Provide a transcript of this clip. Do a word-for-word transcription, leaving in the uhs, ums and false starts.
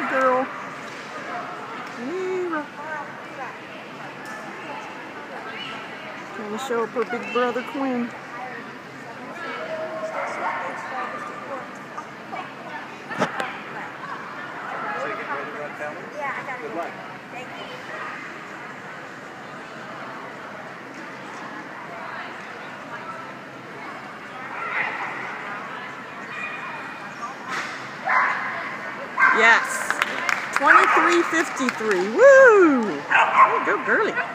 Good girl. Yeah. Trying to show up her big brother Quinn. So you getting ready to run family? Yeah, I got it. Good luck. Thank you. Yes. twenty-three fifty-three. Woo! Go girly.